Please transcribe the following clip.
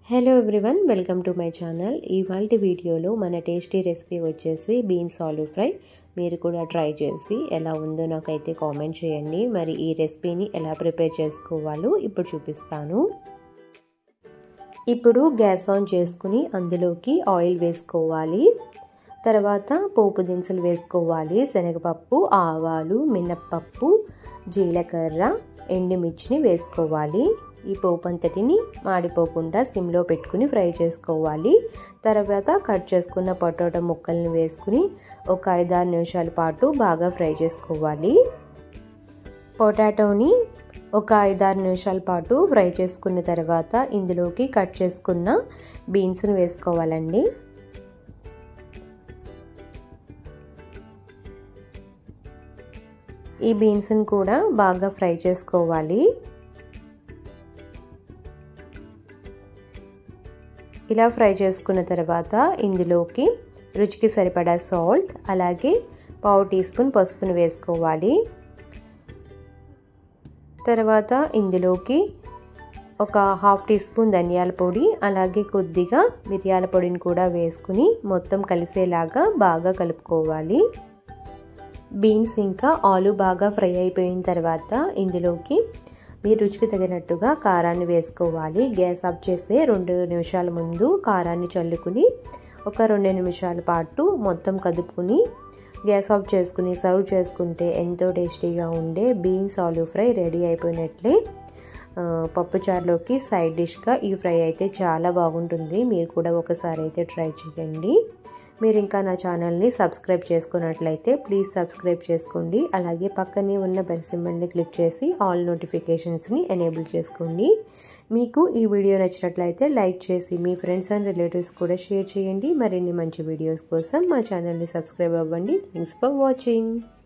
Hello everyone, welcome to my channel. ఇవాల్టి వీడియోలో మన టేస్టీ రెసిపీ వచ్చేసి బీన్స్ ఆలూ ఫ్రై. మీరు కూడా ట్రై చేసి ఎలా ఉందో నాకైతే కామెంట్ చేయండి. మరి ఈ రెసిపీని ఎలా ప్రిపేర్ చేసుకోవాలో ఇప్పుడు చూపిస్తాను. ఇప్పుడు గ్యాస్ ఆన్ చేసుకుని అందులోకి ఆయిల్ వేసుకోవాలి. తర్వాత పోపు దినుసులు వేసుకోవాలి. శనగపప్పు, ఆవాలు, మినప్పప్పు, జీలకర్ర, ఎండుమిర్చిని వేసుకోవాలి. ఈ పోపు అంతటిని మాడిపోకుండా సిమ్లో పెట్టుకుని ఫ్రై చేసుకోవాలి. తర్వాత కట్ చేసుకున్న పొటాటో ముక్కల్ని వేసుకుని ఒక 5-6 నిమిషాల పాటు బాగా ఫ్రై చేసుకోవాలి. పొటాటోని ఒక 5-6 నిమిషాల పాటు ఫ్రై చేసుకున్న తర్వాత ఇందులోకి కట్ చేసుకున్న బీన్స్ని వేసుకోవాలండి. ఈ బీన్స్ని కూడా బాగా ఫ్రై చేసుకోవాలి. ఇలా ఫ్రై చేసుకున్న తర్వాత ఇందులోకి రుచికి సరిపడా సాల్ట్, అలాగే 1/2 టీ స్పూన్ పసుపును వేసుకోవాలి. తర్వాత ఇందులోకి ఒక 1/2 టీ స్పూన్ ధనియాల పొడి, అలాగే కొద్దిగా మిరియాల పొడిని కూడా వేసుకుని మొత్తం కలిసేలాగా బాగా కలుపుకోవాలి. బీన్స్ ఇంకా ఆలు బాగా ఫ్రై అయిపోయిన తర్వాత ఇందులోకి మీ రుచికి తగినట్టుగా కారాన్ని వేసుకోవాలి. గ్యాస్ ఆఫ్ చేసే 2 నిమిషాల ముందు కారాన్ని చల్లుకుని ఒక 2 నిమిషాల పాటు మొత్తం కదుపుకుని గ్యాస్ ఆఫ్ చేసుకుని సర్వ్ చేసుకుంటే ఎంతో టేస్టీగా ఉండే బీన్స్ ఆలూ ఫ్రై రెడీ అయిపోయినట్లే. పప్పుచారులోకి సైడ్ డిష్గా ఈ ఫ్రై అయితే చాలా బాగుంటుంది. మీరు కూడా ఒకసారి అయితే ట్రై చేయండి. మీరు ఇంకా నా ఛానల్ని సబ్స్క్రైబ్ చేసుకున్నట్లయితే ప్లీజ్ సబ్స్క్రైబ్ చేసుకోండి. అలాగే పక్కనే ఉన్న బెల్ సింబల్ని క్లిక్ చేసి ఆల్ నోటిఫికేషన్స్ని ఎనేబుల్ చేసుకోండి. మీకు ఈ వీడియో నచ్చినట్లయితే లైక్ చేసి మీ ఫ్రెండ్స్ అండ్ రిలేటివ్స్ కూడా షేర్ చేయండి. మరిన్ని మంచి వీడియోస్ కోసం మా ఛానల్ని సబ్స్క్రైబ్ అవ్వండి. Thanks for watching.